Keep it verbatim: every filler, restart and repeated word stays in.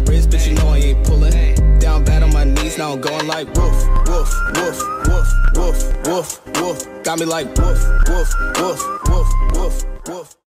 wrist, bitch, you know I ain't pulling. Down bad on my knees, now I'm going like woof, woof, woof, woof, woof, woof, woof. Got me like woof, woof, woof, woof, woof, woof.